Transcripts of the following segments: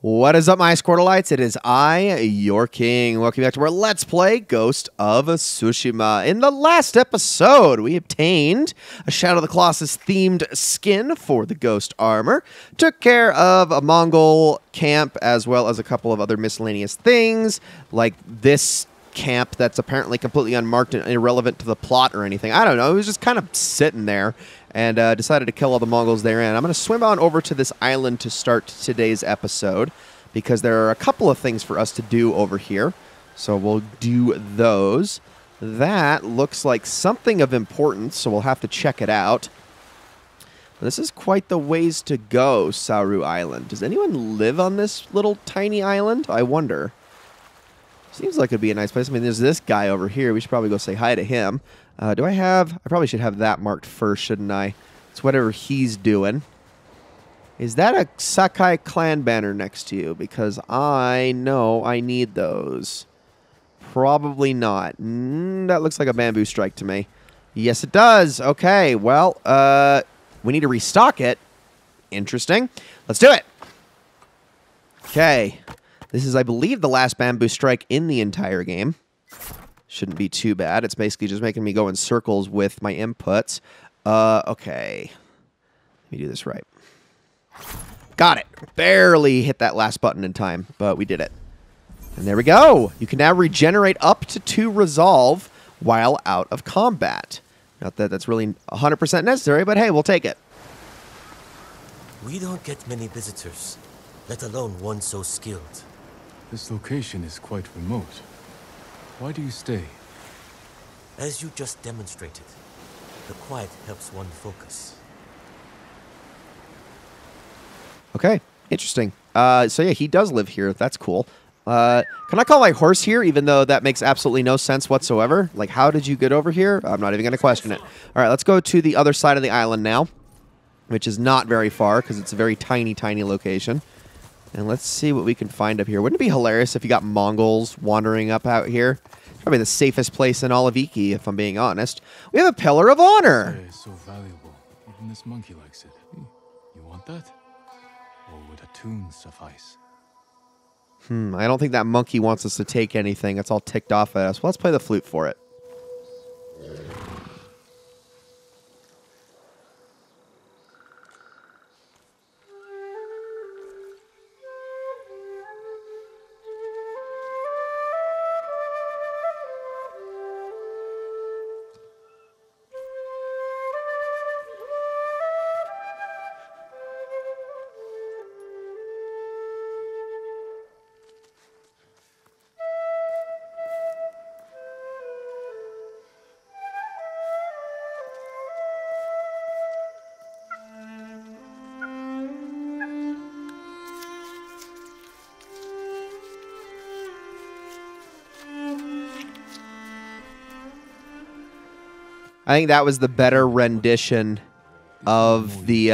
What is up, my Squirtleites? It is I, your king. Welcome back to our Let's Play Ghost of Tsushima. In the last episode, we obtained a Shadow of the Colossus themed skin for the ghost armor, took care of a Mongol camp, as well as a couple of other miscellaneous things, like this camp that's apparently completely unmarked and irrelevant to the plot or anything. I don't know. It was just kind of sitting there. And decided to kill all the Mongols therein. I'm going to swim on over to this island to start today's episode, because there are a couple of things for us to do over here. So we'll do those. That looks like something of importance, so we'll have to check it out. This is quite the ways to go, Sauru Island. Does anyone live on this little tiny island? I wonder. Seems like it'd be a nice place. I mean, there's this guy over here. We should probably go say hi to him. I probably should have that marked first, shouldn't I? It's whatever he's doing. Is that a Sakai clan banner next to you? Because I know I need those. Probably not. That looks like a bamboo strike to me. Yes, it does. Okay, well, we need to restock it. Interesting. Let's do it. Okay. This is, I believe, the last bamboo strike in the entire game. Shouldn't be too bad. It's basically just making me go in circles with my inputs. Okay. Let me do this right. Got it. Barely hit that last button in time, but we did it. And there we go. You can now regenerate up to 2 resolve while out of combat. Not that that's really 100% necessary, but hey, we'll take it. We don't get many visitors, let alone one so skilled. This location is quite remote. Why do you stay? As you just demonstrated, the quiet helps one focus. Okay, interesting. So yeah, he does live here. That's cool. Can I call my horse here, even though that makes absolutely no sense whatsoever? Like, how did you get over here? I'm not even going to question it. All right, let's go to the other side of the island now, which is not very far, because it's a very tiny, tiny location. And let's see what we can find up here. Wouldn't it be hilarious if you got Mongols wandering up out here? Probably the safest place in all of Iki, if I'm being honest. We have a Pillar of Honor. It's so valuable. Even this monkey likes it. You want that? Or would a tune suffice? I don't think that monkey wants us to take anything. It's all ticked off at us. Well, let's play the flute for it. I think that was the better rendition of the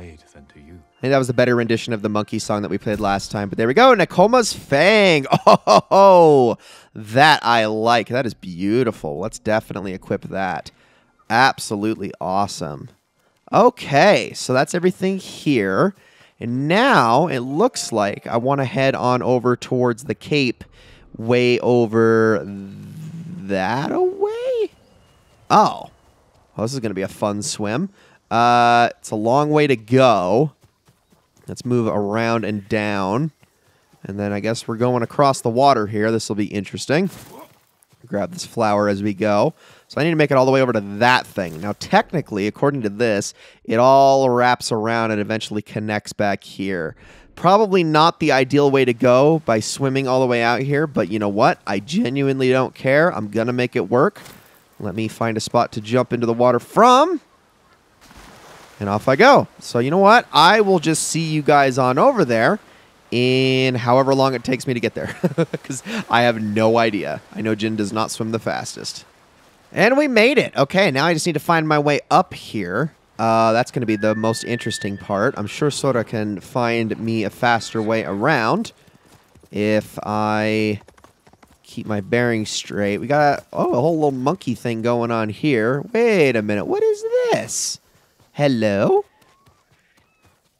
monkey song that we played last time. But there we go, Nakoma's Fang. Oh, that I like. That is beautiful. Let's definitely equip that. Absolutely awesome. Okay, so that's everything here. And now it looks like I want to head on over towards the cape, way over that away. Oh. Well, this is going to be a fun swim. It's a long way to go. Let's move around and down. And then I guess we're going across the water here. This will be interesting. Grab this flower as we go. So I need to make it all the way over to that thing. Now, technically, according to this, it all wraps around and eventually connects back here. Probably not the ideal way to go by swimming all the way out here. But you know what? I genuinely don't care. I'm going to make it work. Let me find a spot to jump into the water from. And off I go. So you know what? I will just see you guys on over there in however long it takes me to get there. Because I have no idea. I know Jin does not swim the fastest. And we made it. Okay, now I just need to find my way up here. That's going to be the most interesting part. I'm sure Sora can find me a faster way around if I keep my bearings straight. We got a whole little monkey thing going on here. Wait a minute. What is this? Hello?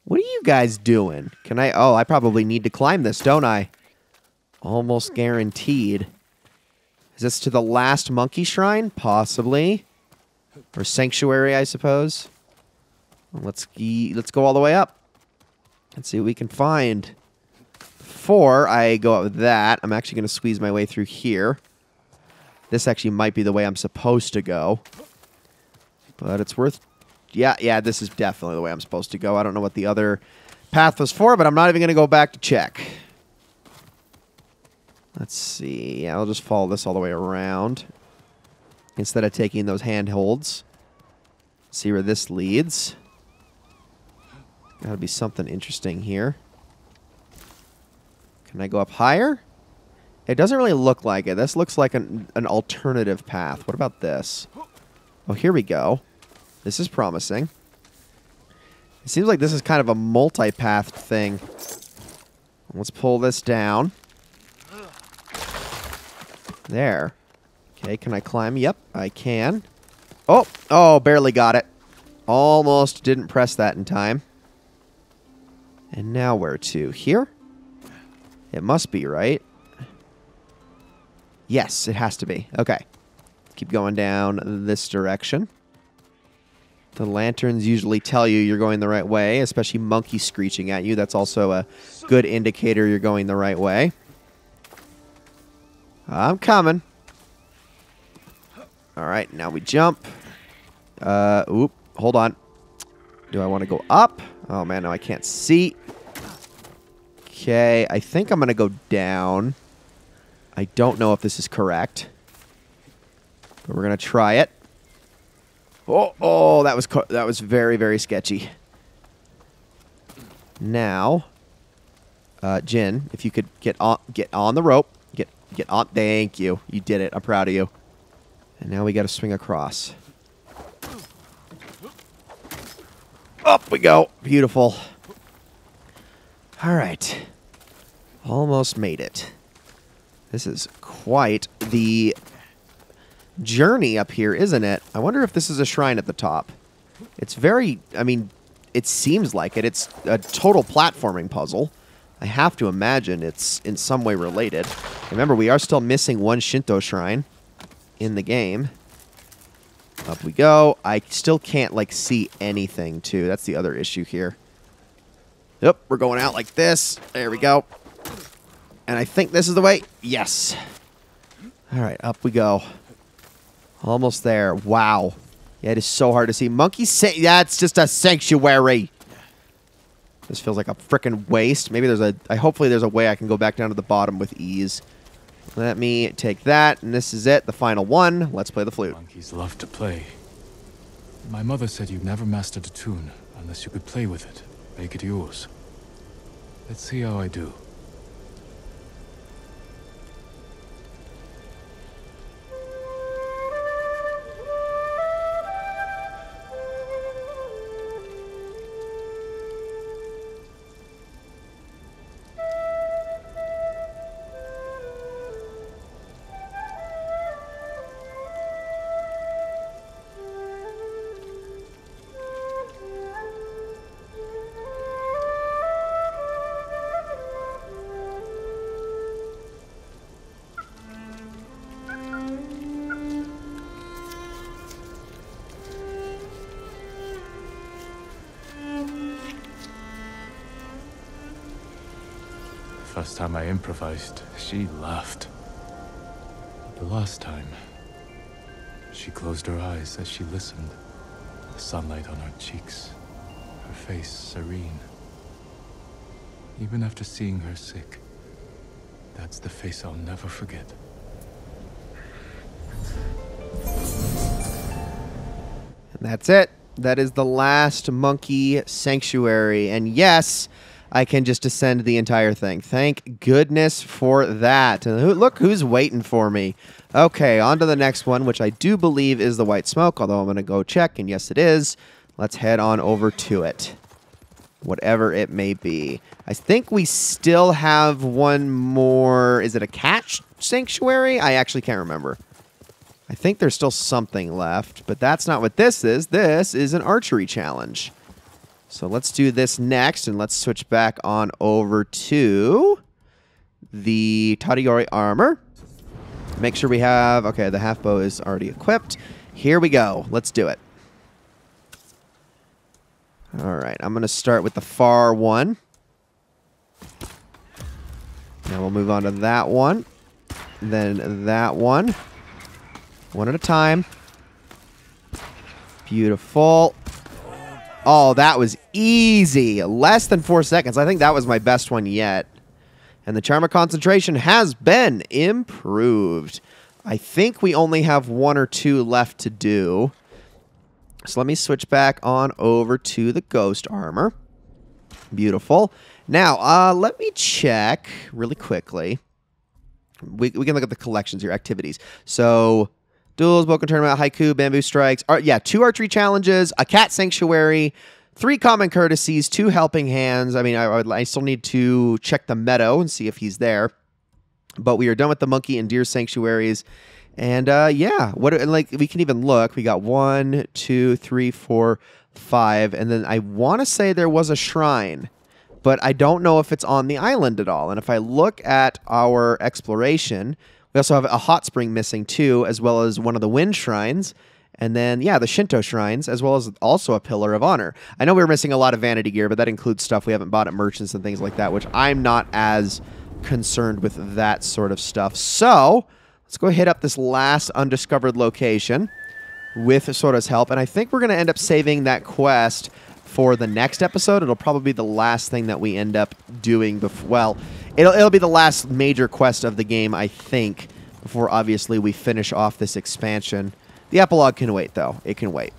What are you guys doing? Can I... Oh, I probably need to climb this, don't I? Almost guaranteed. Is this to the last monkey shrine? Possibly. Or sanctuary, I suppose. Let's go all the way up. Let's see what we can find. Before I go up with that, I'm actually going to squeeze my way through here. This actually might be the way I'm supposed to go. But it's worth... Yeah, this is definitely the way I'm supposed to go. I don't know what the other path was for, but I'm not even going to go back to check. Let's see. Yeah, I'll just follow this all the way around. Instead of taking those handholds. See where this leads. Gotta be something interesting here. Can I go up higher? It doesn't really look like it. This looks like an alternative path. What about this? Oh, here we go. This is promising. It seems like this is kind of a multi-path thing. Let's pull this down. There. Okay, can I climb? Yep, I can. Oh, barely got it. Almost didn't press that in time. And now where to? Here? It must be, right? Yes, it has to be. Okay. Keep going down this direction. The lanterns usually tell you you're going the right way, especially monkeys screeching at you. That's also a good indicator you're going the right way. I'm coming. All right, now we jump. Hold on. Do I want to go up? Oh, man, no, I can't see. Okay, I think I'm going to go down. I don't know if this is correct. But we're going to try it. Oh, that was very, very sketchy. Now, Jin, if you could get on the rope. Get on. Thank you. You did it. I'm proud of you. And now we got to swing across. Up we go. Beautiful. All right. Almost made it. This is quite the journey up here, isn't it? I wonder if this is a shrine at the top. It's very... I mean, it seems like it. It's a total platforming puzzle. I have to imagine it's in some way related. Remember, we are still missing one Shinto shrine in the game. Up we go. I still can't, like, see anything, too. That's the other issue here. Yep, we're going out like this. There we go. And I think this is the way. Yes. All right, up we go. Almost there. Wow. Yeah, it is so hard to see. That's just a sanctuary. This feels like a frickin' waste. Maybe hopefully there's a way I can go back down to the bottom with ease. Let me take that, and this is it, the final one. Let's play the flute. Monkeys love to play. My mother said you never mastered a tune unless you could play with it, make it yours. Let's see how I do. First time I improvised, she laughed. The last time, she closed her eyes as she listened. The sunlight on her cheeks, her face serene. Even after seeing her sick, that's the face I'll never forget. And that's it. That is the last monkey sanctuary. And yes, I can just ascend the entire thing. Thank goodness for that. And look who's waiting for me. Okay, on to the next one, which I do believe is the white smoke, although I'm going to go check, and yes, it is. Let's head on over to it. Whatever it may be. I think we still have one more... Is it a cat sanctuary? I actually can't remember. I think there's still something left, but that's not what this is. This is an archery challenge. So let's do this next, and let's switch back on over to the Tadayori armor. Make sure we have... Okay, the half bow is already equipped. Here we go. Let's do it. All right, I'm going to start with the far one. Now we'll move on to that one. Then that one. One at a time. Beautiful. Oh, that was easy. Less than 4 seconds. I think that was my best one yet. And the Charmer concentration has been improved. I think we only have 1 or 2 left to do. So let me switch back on over to the Ghost armor. Beautiful. Now, let me check really quickly. We can look at the collections here, activities. So... Duels, Boken Tournament, Haiku, Bamboo Strikes. Yeah, 2 archery challenges, a cat sanctuary, 3 common courtesies, 2 helping hands. I mean, I still need to check the meadow and see if he's there. But we are done with the monkey and deer sanctuaries. And yeah, like we can even look. We got 1, 2, 3, 4, 5. And then I want to say there was a shrine. But I don't know if it's on the island at all. And if I look at our exploration... We also have a hot spring missing, too, as well as one of the wind shrines. And then, yeah, the Shinto shrines, as well as also a pillar of honor. I know we were missing a lot of vanity gear, but that includes stuff we haven't bought at merchants and things like that, which I'm not as concerned with that sort of stuff. So, let's go hit up this last undiscovered location with Sora's help. And I think we're going to end up saving that quest for the next episode. It'll probably be the last thing that we end up doing before... Well... It'll be the last major quest of the game, I think, before obviously we finish off this expansion. The epilogue can wait, though. It can wait.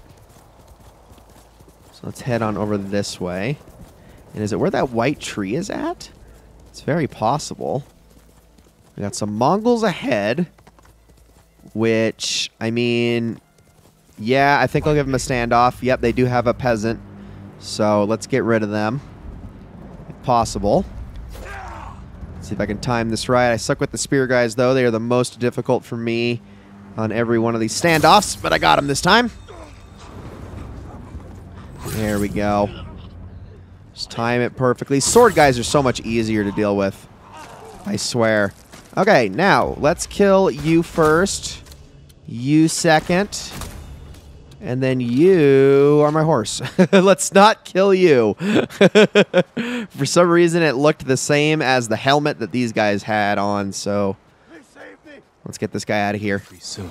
So let's head on over this way. And is it where that white tree is at? It's very possible. We got some Mongols ahead, which, I mean, yeah, I think I'll give them a standoff. Yep, they do have a peasant. So let's get rid of them, if possible. See if I can time this right. I suck with the spear guys, though. They are the most difficult for me on every one of these standoffs, but I got them this time. There we go. Just time it perfectly. Sword guys are so much easier to deal with. I swear. Okay, now, let's kill you first. You second. And then you are my horse. Let's not kill you. For some reason, it looked the same as the helmet that these guys had on, so let's get this guy out of here. Pretty soon.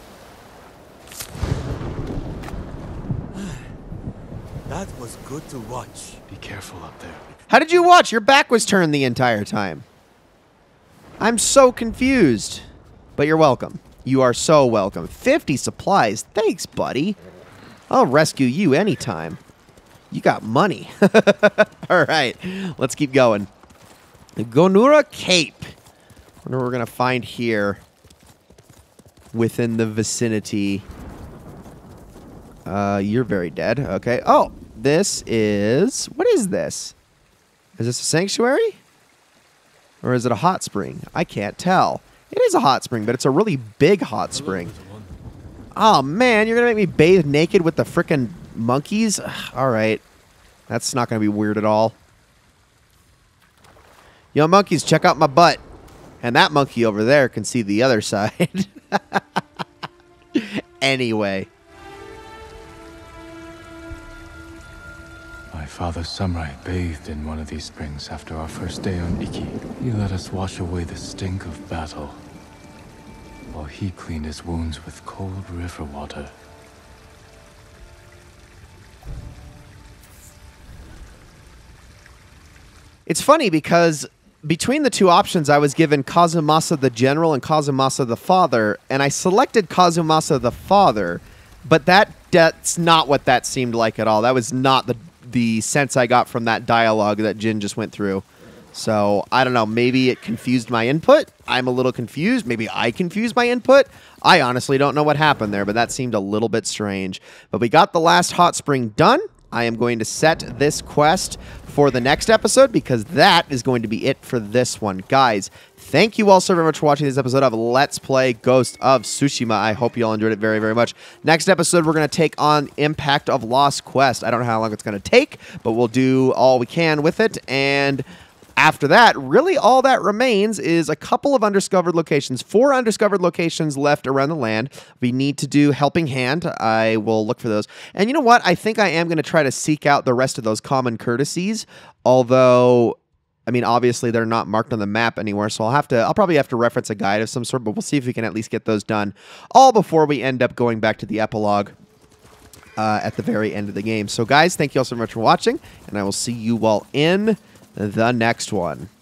That was good to watch. Be careful up there. How did you watch? Your back was turned the entire time. I'm so confused. But you're welcome. You are so welcome. 50 supplies. Thanks, buddy. I'll rescue you anytime. You got money. All right. Let's keep going. The Gonura Cape. Wonder what we're going to find here within the vicinity. You're very dead. Okay. Oh, this is... What is this? Is this a sanctuary? Or is it a hot spring? I can't tell. It is a hot spring, but it's a really big hot spring. Oh, man, you're going to make me bathe naked with the frickin' monkeys? Ugh, all right. That's not going to be weird at all. Yo, monkeys, check out my butt. And that monkey over there can see the other side. Anyway. My father Samurai bathed in one of these springs after our first day on Iki. He let us wash away the stink of battle, while he cleaned his wounds with cold river water. It's funny because between the two options, I was given Kazumasa the General and Kazumasa the Father, and I selected Kazumasa the Father, but that's not what that seemed like at all. That was not the sense I got from that dialogue that Jin just went through. So, I don't know, maybe it confused my input. I'm a little confused. Maybe I confused my input. I honestly don't know what happened there, but that seemed a little bit strange. But we got the last hot spring done. I am going to set this quest for the next episode because that is going to be it for this one. Guys, thank you all so very much for watching this episode of Let's Play Ghost of Tsushima. I hope you all enjoyed it very, very much. Next episode, we're going to take on Impact of Lost Quest. I don't know how long it's going to take, but we'll do all we can with it. And after that, really all that remains is a couple of undiscovered locations. 4 undiscovered locations left around the land. We need to do Helping Hand. I will look for those. And you know what? I think I am going to try to seek out the rest of those common courtesies, although, I mean, obviously they're not marked on the map anywhere, so I'll probably have to reference a guide of some sort, but we'll see if we can at least get those done all before we end up going back to the epilogue at the very end of the game. So guys, thank you all so much for watching, and I will see you all in the next one.